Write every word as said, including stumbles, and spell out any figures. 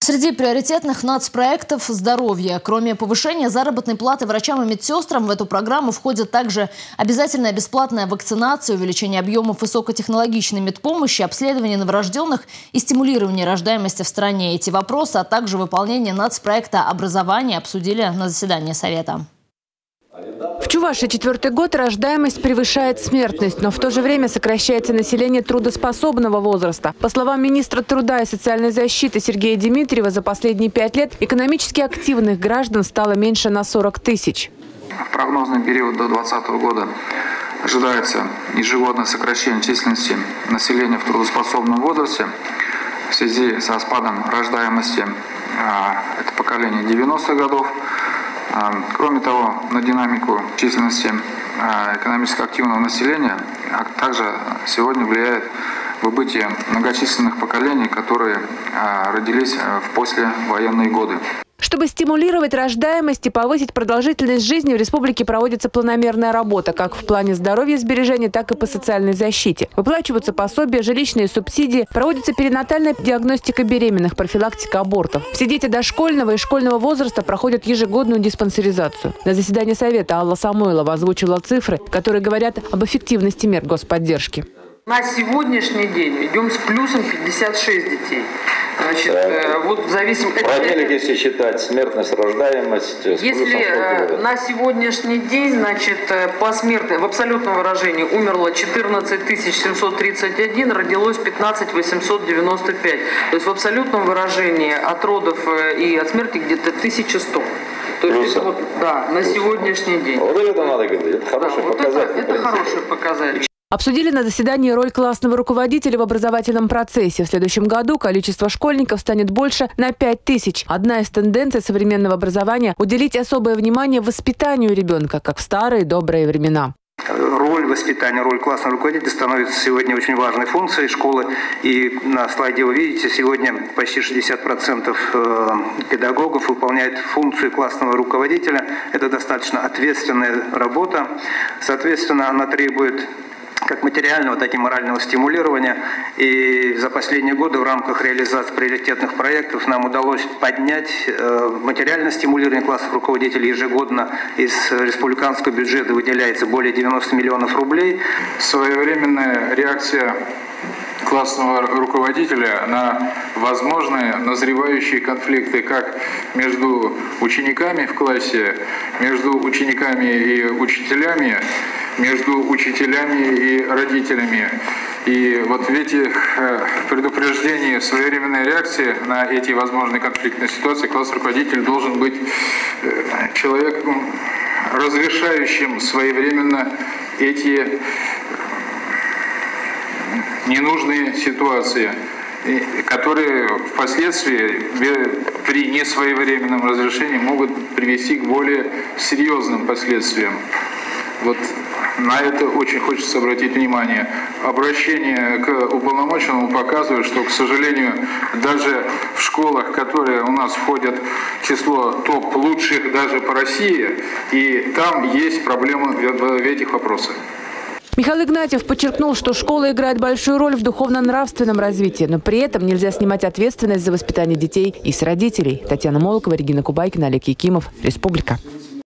Среди приоритетных нацпроектов – здоровье. Кроме повышения заработной платы врачам и медсестрам, в эту программу входит также обязательная бесплатная вакцинация, увеличение объемов высокотехнологичной медпомощи, обследование новорожденных и стимулирование рождаемости в стране. Эти вопросы, а также выполнение нацпроекта образования обсудили на заседании Совета. В Чувашии четвертый год рождаемость превышает смертность, но в то же время сокращается население трудоспособного возраста. По словам министра труда и социальной защиты Сергея Дмитриева, за последние пять лет экономически активных граждан стало меньше на сорок тысяч. В прогнозный период до две тысячи двадцатого года ожидается ежегодное сокращение численности населения в трудоспособном возрасте в связи со спадом рождаемости. Это поколение девяностых годов. Кроме того, на динамику численности экономически активного населения также сегодня влияет выбытие многочисленных поколений, которые родились в послевоенные годы. Чтобы стимулировать рождаемость и повысить продолжительность жизни, в республике проводится планомерная работа как в плане здоровья и сбережения, так и по социальной защите. Выплачиваются пособия, жилищные субсидии, проводится перинатальная диагностика беременных, профилактика абортов. Все дети дошкольного и школьного возраста проходят ежегодную диспансеризацию. На заседании Совета Алла Самойлова озвучила цифры, которые говорят об эффективности мер господдержки. На сегодняшний день идем с плюсом пятьдесят шесть детей. Значит, так, вот зависим... Правильно, если считать смертность, рождаемость... Если на сегодняшний день, значит, посмертно, в абсолютном выражении умерло четырнадцать тысяч семьсот тридцать один, родилось пятнадцать тысяч восемьсот девяносто пять. То есть в абсолютном выражении от родов и от смерти где-то тысяча сто. То есть это вот, да, на сегодняшний день. Вот это надо говорить, это хороший да, показатель. Вот это, это хороший показатель. Обсудили на заседании роль классного руководителя в образовательном процессе. В следующем году количество школьников станет больше на пять тысяч. Одна из тенденций современного образования – уделить особое внимание воспитанию ребенка, как в старые добрые времена. Роль воспитания, роль классного руководителя становится сегодня очень важной функцией школы. И на слайде вы видите, сегодня почти шестьдесят процентов педагогов выполняют функцию классного руководителя. Это достаточно ответственная работа. Соответственно, она требует как материального, так и морального стимулирования. И за последние годы в рамках реализации приоритетных проектов нам удалось поднять материальное стимулирование классов руководителей. Ежегодно из республиканского бюджета выделяется более девяноста миллионов рублей. Своевременная реакция классного руководителя на возможные назревающие конфликты как между учениками в классе, между учениками и учителями, между учителями и родителями. И вот в этих предупреждениях, своевременной реакции на эти возможные конфликтные ситуации классный руководитель должен быть человеком, разрешающим своевременно эти ненужные ситуации, которые впоследствии при несвоевременном разрешении могут привести к более серьезным последствиям. Вот на это очень хочется обратить внимание. Обращение к уполномоченному показывает, что, к сожалению, даже в школах, которые у нас входят в число топ лучших даже по России, и там есть проблемы в этих вопросах. Михаил Игнатьев подчеркнул, что школа играет большую роль в духовно-нравственном развитии, но при этом нельзя снимать ответственность за воспитание детей и с родителей. Татьяна Молокова, Регина Кубайкина, Олег Якимов. Республика.